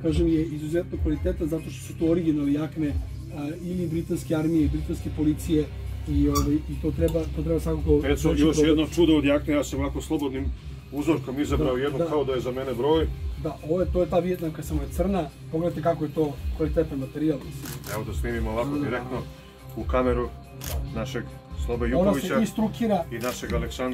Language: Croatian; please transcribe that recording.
kažem, je izuzetno kvalitetan zato što su to originalne jakne ili britanske armije, britanske policije i to treba svakako... Još jedno čudo od jakne, ja sam ovako slobodnim uzorkom izabrao jednu kao da je za mene broj. Da, to je ta vijetnamka, samo je crna, pogledajte kako je to kvalitetan materijal. Evo da snimimo ovako direktno u kameru našeg Slobe Jukovića i našeg Aleksandra.